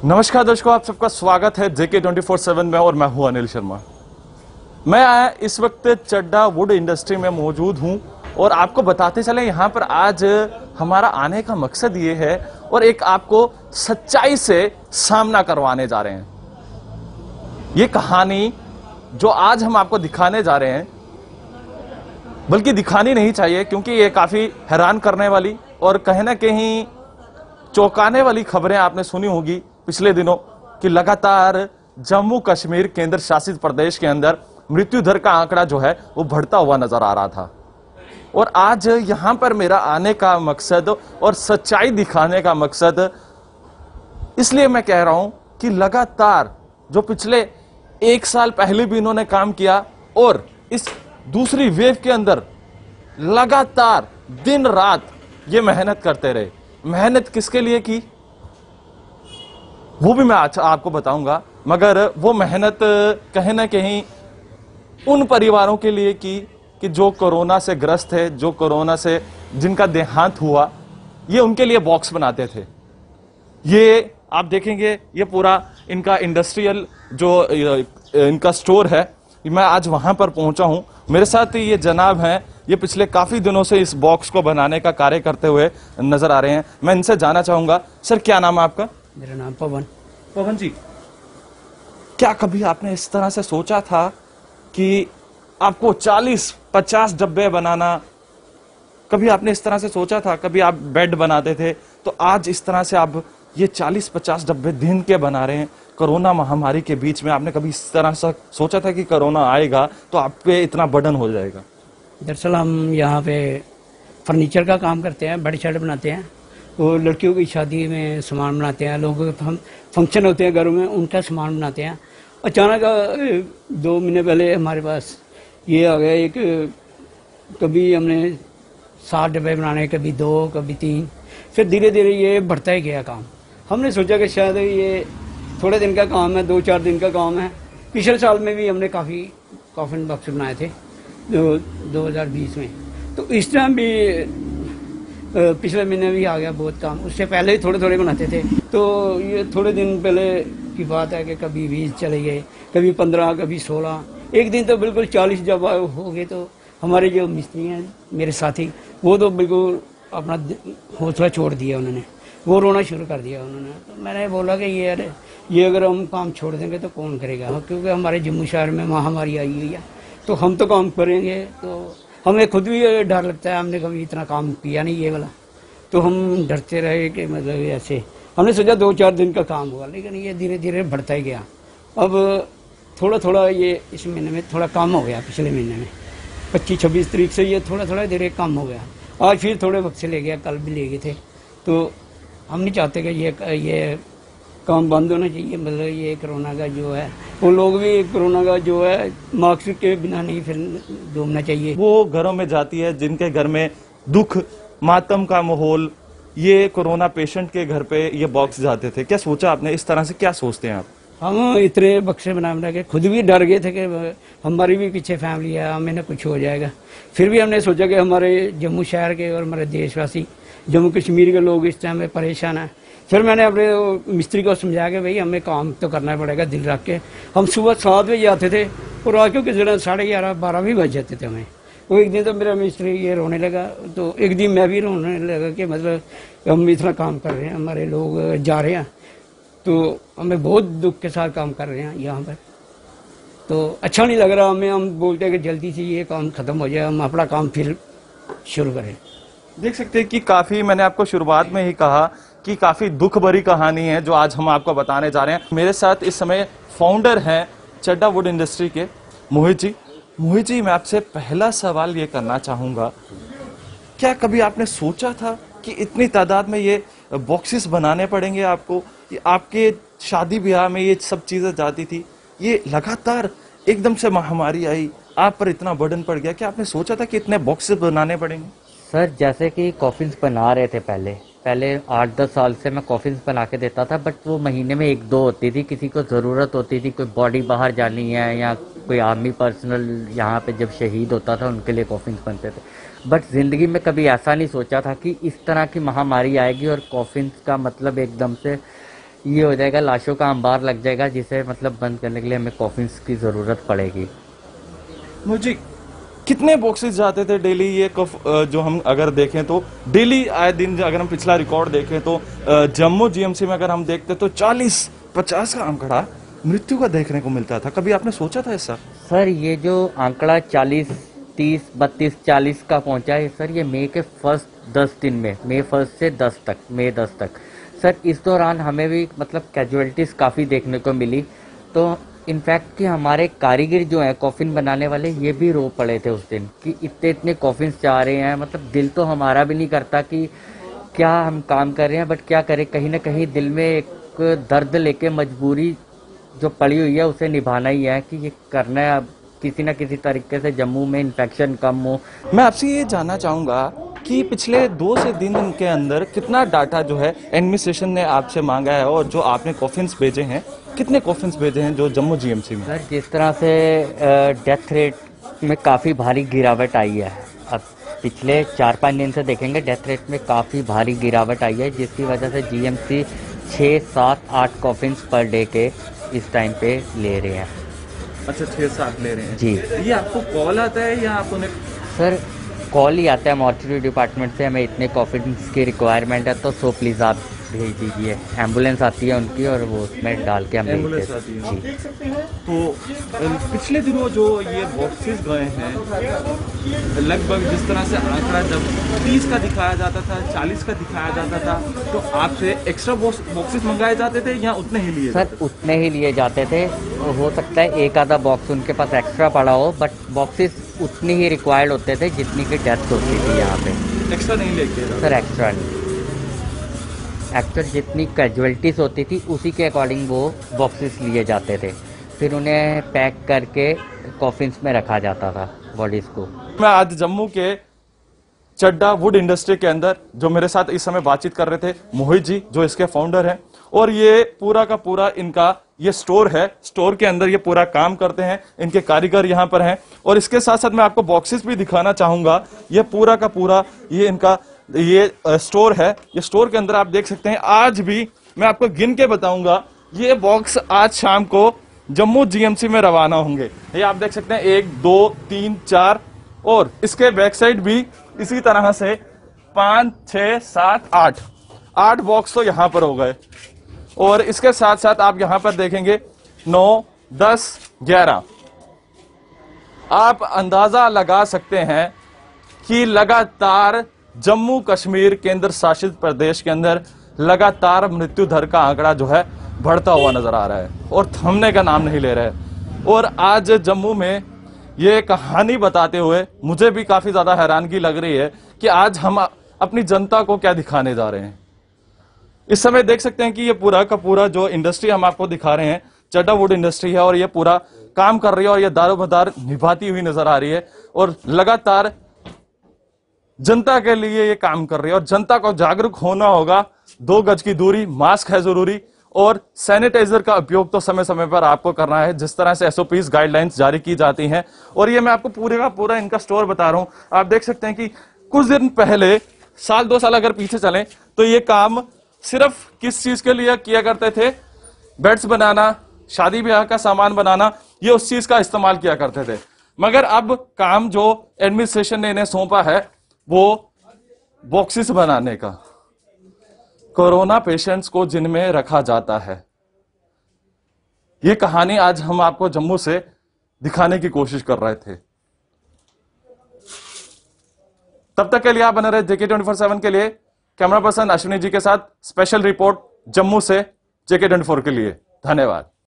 नमस्कार दर्शकों, आप सबका स्वागत है JK 24/7 में और मैं हूं अनिल शर्मा। मैं इस वक्त चड्डा वुड इंडस्ट्री में मौजूद हूं और आपको बताते चले यहां पर आज हमारा आने का मकसद ये है और एक आपको सच्चाई से सामना करवाने जा रहे हैं। ये कहानी जो आज हम आपको दिखाने जा रहे हैं, बल्कि दिखानी नहीं चाहिए क्योंकि ये काफी हैरान करने वाली और कहीं ना कहीं चौंकाने वाली खबरें आपने सुनी होगी पिछले दिनों कि लगातार जम्मू कश्मीर केंद्र शासित प्रदेश के अंदर मृत्यु दर का आंकड़ा जो है वो बढ़ता हुआ नजर आ रहा था। और आज यहां पर मेरा आने का मकसद और सच्चाई दिखाने का मकसद इसलिए मैं कह रहा हूं कि लगातार जो पिछले 1 साल पहले भी इन्होंने काम किया और इस दूसरी वेव के अंदर लगातार दिन रात ये मेहनत करते रहे। मेहनत किसके लिए की वो भी मैं आज आपको बताऊंगा, मगर वो मेहनत कहीं ना कहीं उन परिवारों के लिए की कि जो कोरोना से ग्रस्त है, जो कोरोना से जिनका देहांत हुआ, ये उनके लिए बॉक्स बनाते थे। ये आप देखेंगे ये पूरा इनका इंडस्ट्रियल जो इनका स्टोर है, मैं आज वहां पर पहुंचा हूं। मेरे साथ ये जनाब हैं, ये पिछले काफी दिनों से इस बॉक्स को बनाने का कार्य करते हुए नजर आ रहे हैं। मैं इनसे जानना चाहूंगा, सर क्या नाम है आपका? मेरा नाम पवन। पवन जी, क्या कभी आपने इस तरह से सोचा था कि आपको 40-50 डब्बे बनाना, कभी आपने इस तरह से सोचा था? कभी आप बेड बनाते थे तो आज इस तरह से आप ये 40-50 डब्बे दिन के बना रहे हैं कोरोना महामारी के बीच में। आपने कभी इस तरह से सोचा था कि कोरोना आएगा तो आप पे इतना बर्डन हो जाएगा? दरअसल हम यहाँ पे फर्नीचर का काम करते हैं, बेड शेड बनाते हैं और लड़कियों की शादी में सामान बनाते हैं, लोग हम फंक्शन होते हैं घरों में उनका सामान बनाते हैं। अचानक 2 महीने पहले हमारे पास ये आ गया एक, कभी हमने 7 डब्बे बनाने, कभी 2, कभी 3, फिर धीरे धीरे ये बढ़ता ही गया काम। हमने सोचा कि शायद ये थोड़े दिन का काम है, 2-4 दिन का काम है। पिछले साल में भी हमने काफ़ी कॉफिन बॉक्स बनाए थे 2020 में, तो इस टाइम भी पिछले महीने भी आ गया बहुत काम। उससे पहले ही थोड़े थोड़े बनाते थे, तो ये थोड़े दिन पहले की बात है कि कभी 20 चले गए, कभी 15, कभी 16, एक दिन तो बिल्कुल 40 जब हो गए। तो हमारे जो मिस्त्री हैं, मेरे साथी, वो तो बिल्कुल अपना हौसला छोड़ दिया उन्होंने, वो रोना शुरू कर दिया उन्होंने। तो मैंने बोला कि ये अगर हम काम छोड़ देंगे तो कौन करेगा, क्योंकि हमारे जम्मू शहर में महामारी आई हुई है, तो हम तो काम करेंगे। तो हमें खुद भी डर लगता है, हमने कभी इतना काम किया नहीं ये वाला, तो हम डरते रहे कि मतलब ऐसे। हमने सोचा 2-4 दिन का काम हुआ, लेकिन ये धीरे धीरे बढ़ता ही गया। अब थोड़ा थोड़ा ये इस महीने में थोड़ा कम हो गया, पिछले महीने में 25-26 तारीख से ये थोड़ा थोड़ा धीरे कम हो गया। आज फिर थोड़े वक्त से ले गया, कल भी ले गए थे। तो हम नहीं चाहते कि ये काम बंद होना चाहिए। मतलब ये कोरोना का जो है, वो लोग भी कोरोना का जो है मास्क के बिना नहीं फिर घूमना चाहिए। वो घरों में जाती है जिनके घर में दुख मातम का माहौल, ये कोरोना पेशेंट के घर पे ये बॉक्स जाते थे। क्या सोचा आपने इस तरह से? क्या सोचते हैं आप? हम इतने बक्से बना के खुद भी डर गए थे कि हमारी भी पीछे फैमिली है, हमें ना कुछ हो जाएगा। फिर भी हमने सोचा कि हमारे जम्मू शहर के और हमारे देशवासी, जम्मू कश्मीर के लोग इस टाइम में परेशान हैं। फिर मैंने अपने मिस्त्री को समझाया कि भाई हमें काम तो करना पड़ेगा दिल रख के। हम सुबह 7 बजे आते थे और रात को किसी 11:30-12 भी बज जाते थे हमें। वो एक दिन तो मेरा मिस्त्री ये रोने लगा, तो एक दिन मैं भी रोने लगा कि मतलब हम इतना काम कर रहे हैं, हमारे लोग जा रहे हैं, तो हमें बहुत दुख के साथ काम कर रहे हैं यहाँ पर, तो अच्छा नहीं लग रहा हमें। हम बोलते हैं कि जल्दी से ये काम खत्म हो जाए, हम अपना काम फिर शुरू करें। देख सकते हैं कि काफी, मैंने आपको शुरुआत में ही कहा कि काफी दुख भरी कहानी है जो आज हम आपको बताने जा रहे हैं। मेरे साथ इस समय फाउंडर हैं चड्डा वुड इंडस्ट्री के मोहित जी। मोहित जी, मैं आपसे पहला सवाल ये करना चाहूंगा, क्या कभी आपने सोचा था कि इतनी तादाद में ये बॉक्सेस बनाने पड़ेंगे आपको? आपके शादी ब्याह में ये सब चीजें जाती थी, ये लगातार एकदम से महामारी आई, आप पर इतना बर्डन पड़ गया, क्या आपने सोचा था कि इतने बॉक्सेस बनाने पड़ेंगे? सर, जैसे कि कॉफिन्स बना रहे थे पहले 8-10 साल से मैं कॉफिन्स बना के देता था, बट वो महीने में 1-2 होती थी। किसी को ज़रूरत होती थी, कोई बॉडी बाहर जानी है या कोई आर्मी पर्सनल यहाँ पे जब शहीद होता था उनके लिए कॉफिन्स बनते थे। बट ज़िंदगी में कभी ऐसा नहीं सोचा था कि इस तरह की महामारी आएगी और कॉफिन्स का मतलब एकदम से ये हो जाएगा, लाशों का अंबार लग जाएगा, जिसे मतलब बंद करने के लिए हमें कॉफिन्स की ज़रूरत पड़ेगी। मुझे कितने बॉक्सेस जाते थे डेली ये जो हम अगर देखें तो डेली आए दिन अगर हम पिछला रिकॉर्ड देखें तो जम्मू जीएमसी में अगर हम देखते तो 40-50 का आंकड़ा मृत्यु का देखने को मिलता था। कभी आपने सोचा था ऐसा? सर ये जो आंकड़ा 40, 30, 32, 40 का पहुंचा है सर, ये मई के फर्स्ट 10 दिन में, मई 1 से 10 तक, मई 10 तक सर, इस दौरान हमें भी मतलब कैजुअलिटीज़ काफ़ी देखने को मिली। तो इनफैक्ट कि हमारे कारीगर जो हैं कॉफिन बनाने वाले, ये भी रो पड़े थे उस दिन कि इतने इतने कॉफिन्स जा रहे हैं। मतलब दिल तो हमारा भी नहीं करता कि क्या हम काम कर रहे हैं, बट क्या करें, कहीं ना कहीं दिल में एक दर्द लेके मजबूरी जो पड़ी हुई है उसे निभाना ही है कि ये करना है अब, किसी ना किसी तरीके से जम्मू में इन्फेक्शन कम हो। मैं आपसे ये जानना चाहूंगा कि पिछले 2 से 3 दिन के अंदर कितना डाटा जो है एडमिनिस्ट्रेशन ने आपसे मांगा है और जो आपने कॉफिन्स भेजे हैं, कितने कॉफिन्स भेजे हैं जो जम्मू जीएमसी में? सर जिस तरह से डेथ रेट में काफ़ी भारी गिरावट आई है, अब पिछले 4-5 दिन से देखेंगे डेथ रेट में काफ़ी भारी गिरावट आई है, जिसकी वजह से जीएमसी 6, 7, 8 कॉफिन्स पर डे के इस टाइम पे ले रहे हैं। अच्छा, 6-7 ले रहे हैं जी। ये आपको कॉल आता है या आप उन्हें? सर कॉल ही आता है मॉर्चरी डिपार्टमेंट से, हमें इतने कॉफिन्स की रिक्वायरमेंट है, तो सो प्लीज़ आप भेज दीजिए। एम्बुलेंस आती है उनकी और वो उसमें डाल के हम भेज देते हैं। जी। तो पिछले दिनों जो ये बॉक्सेस गए हैं, लगभग जिस तरह से आंकड़ा जब 30 का दिखाया जाता था, 40 का दिखाया जाता था, तो आपसे एक्स्ट्रा बॉक्सेस मंगाए जाते थे या उतने ही लिए? सर उतने ही लिए जाते थे, हो सकता है एक आधा बॉक्स उनके पास एक्स्ट्रा पड़ा हो, बट बॉक्सेस उतनी ही रिक्वायर्ड होते थे जितनी की डेथ होती थी यहाँ पे। एक्स्ट्रा नहीं लेके? सर एक्स्ट्रा नहीं, एक्चुअल जितनी कैजुअलिटीज होती थी उसी के अकॉर्डिंग वो बॉक्सेस लिए जाते थे, फिर उन्हें पैक करके कॉफिन्स में रखा जाता था बॉडीज को। मैं आज जम्मू के चड्डा वुड इंडस्ट्री के अंदर जो मेरे साथ इस समय बातचीत कर रहे थे मोहित जी, जो इसके फाउंडर हैं, और ये पूरा का पूरा इनका ये स्टोर है, स्टोर के अंदर ये पूरा काम करते हैं, इनके कारीगर यहाँ पर हैं। और इसके साथ साथ मैं आपको बॉक्सेस भी दिखाना चाहूंगा। ये पूरा का पूरा ये इनका ये स्टोर है। ये स्टोर के अंदर आप देख सकते हैं, आज भी मैं आपको गिन के बताऊंगा, ये बॉक्स आज शाम को जम्मू जीएमसी में रवाना होंगे। ये आप देख सकते हैं 1, 2, 3, 4 और इसके बैक साइड भी इसी तरह से 5, 6, 7, 8 बॉक्स तो यहां पर हो गए। और इसके साथ साथ आप यहां पर देखेंगे 9, 10, 11। आप अंदाजा लगा सकते हैं कि लगातार जम्मू कश्मीर केंद्र शासित प्रदेश के अंदर लगातार मृत्यु दर का आंकड़ा जो है बढ़ता हुआ नजर आ रहा है और थमने का नाम नहीं ले रहा है। और आज जम्मू में ये कहानी बताते हुए मुझे भी काफी ज्यादा हैरानगी लग रही है कि आज हम अपनी जनता को क्या दिखाने जा रहे हैं। इस समय देख सकते हैं कि ये पूरा का पूरा जो इंडस्ट्री हम आपको दिखा रहे हैं चड्डा वुड इंडस्ट्री है, और ये पूरा काम कर रही है और ये दारोमदार निभाती हुई नजर आ रही है और लगातार जनता के लिए ये काम कर रही है। और जनता को जागरूक होना होगा, 2 गज की दूरी, मास्क है जरूरी, और सैनिटाइजर का उपयोग तो समय समय पर आपको करना है, जिस तरह से एसओपीज गाइडलाइंस जारी की जाती हैं। और ये मैं आपको पूरे का पूरा इनका स्टोर बता रहा हूं। आप देख सकते हैं कि कुछ दिन पहले, 1-2 साल अगर पीछे चलें, तो ये काम सिर्फ किस चीज के लिए किया करते थे? बेड्स बनाना, शादी ब्याह का सामान बनाना, ये उस चीज का इस्तेमाल किया करते थे। मगर अब काम जो एडमिनिस्ट्रेशन ने इन्हें सौंपा है वो बॉक्सेस बनाने का, कोरोना पेशेंट्स को जिनमें रखा जाता है। ये कहानी आज हम आपको जम्मू से दिखाने की कोशिश कर रहे थे। तब तक के लिए आप बने रहे जेके 24/7 के लिए। कैमरा पर्सन अश्विनी जी के साथ स्पेशल रिपोर्ट जम्मू से जेके 24 के लिए। धन्यवाद।